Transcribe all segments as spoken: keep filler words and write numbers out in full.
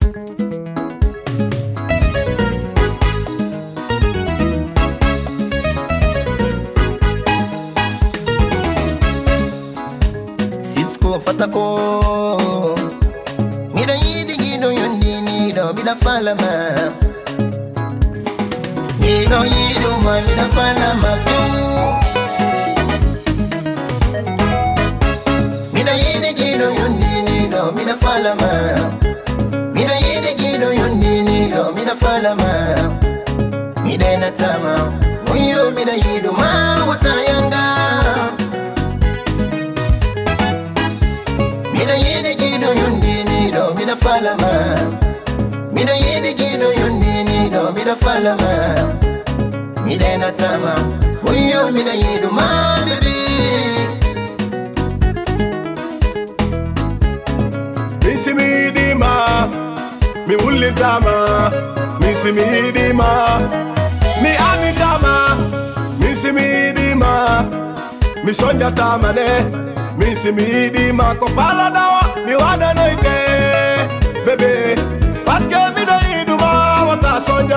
Cisco fatako Mida yidi gido yondi nido mida falama Nido yido ma mida falama Mida yidi gido yondi nido mida falama Mida yidi gido yondi nido mida falama Mida ina tama Uyo mida yido ma watayanga Mina yidi gido yundi nido mina falama Mina yidi gido yundi nido mina falama Mina ina tama Uyo mina yido ma baby Misi mi di ma Mi uli dama Misi mi di ma Mi ani dama Misi mi di ma Mi sonja dama ne Misi mi di ma ko fala dawa mi wana noite bebe paske mi do yidu ma wata sonja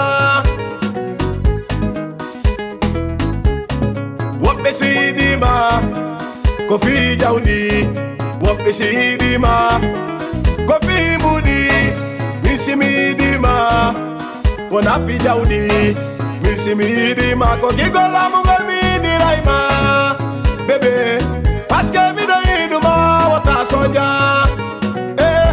Wobe si di ma ko fi jawdi Wobe si di ma ko fi mudi Misi mi di ma wona fi jawdi Misi mi di ma ko gigola mu gol mi di raima bebe paske mi do yidu ma wata sonja eh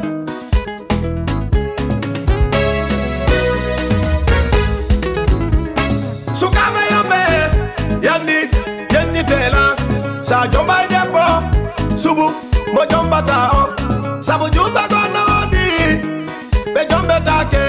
Sukame yambe yandi yenti tela sa jomba debo subu mo jomba ta on sabu jumbe gono di be jombe take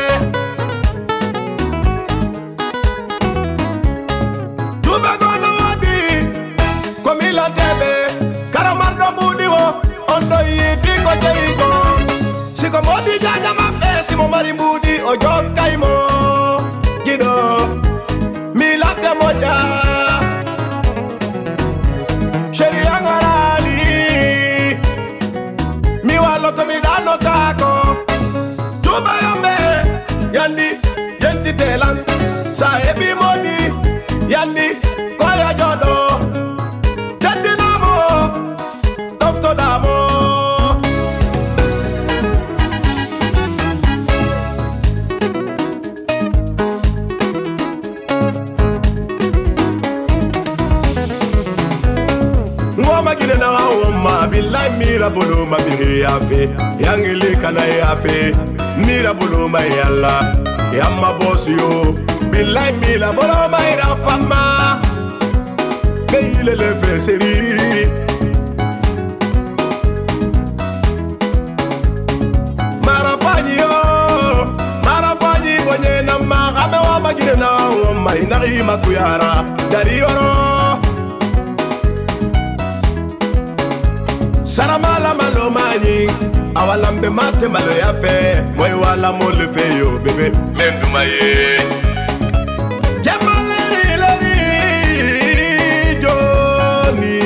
jumbe gono di komila tebe Karamardo mudi wo ondo yiti ko jeigo Siko modi jaja mabe simo mari mudi ojo kaimo Gido milate moja Sheri angarali Mi walo to mi dano tako Juba yombe Yandi yenti telan Sa ebi modi Yandi koya jodo Billahi mira bolo ma bihi yafe Yangili kana yafe Mira bolo ma yalla Yamma boss yo Billahi mira bolo ma ira fama Keile le feseri Marafanyi yo Marafanyi kwenye na magame wa magire na Wama inari makuyara Dari yoro Saramala malo mani awalambe mate malo yafe moy wala mo le fe yo bebe mendu maye Jamale lari joni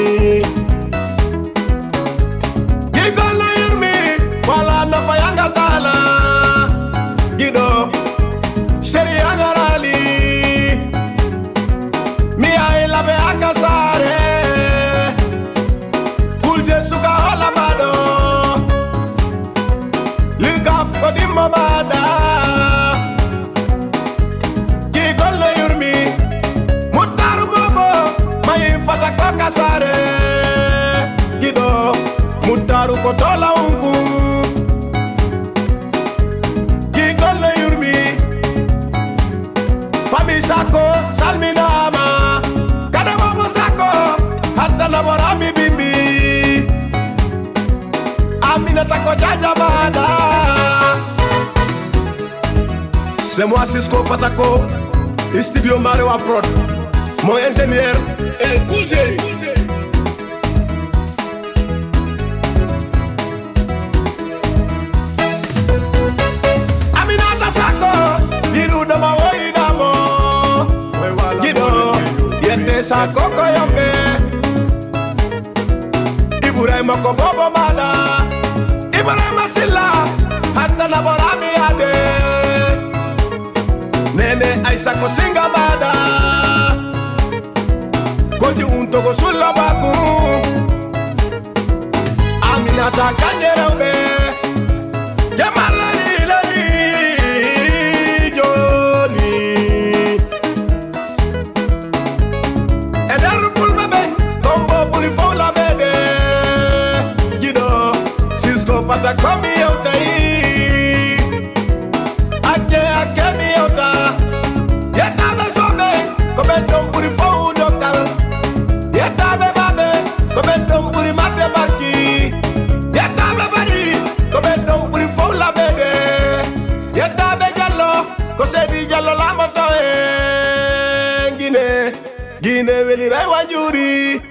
Gigolo yurmi wala na fayanga tala Gido sheri agarali Mi ay labe akasare Suka hola bado Lika fodi mabada Gigolo yurmi Mutaru bobo Mayi fata koka sare Gido Mutaru kotola ungu Gigolo yurmi Fami sako salminama Kada bobo sako Hatta naborami bimbi Amina tako jaja bada C'est moi Cisco Fatako Studio Mario Prod Mon ingénieur El Cool J Amina tasako Giru dama woi damo Gido Yente sako koyombe Iburai moko bobo mada Ibrahima Silla Aminata na borami ade Nene Aisha ko singa bada Koji unto go sulla baku Aminata kanyere ube Kemalani lali Joni Ederu full bebe Tombo puli fola bede Gido Cisco fata komi yotai Ake ake mi yota Yeta be sobe Kobe dom puli fou dokal Yeta be babe Kobe dom puli mate barki Yeta be bari Kobe dom puli fou la bede Yeta be jallo Kose di jallo la moto e Gine Gine veli rai wanjuri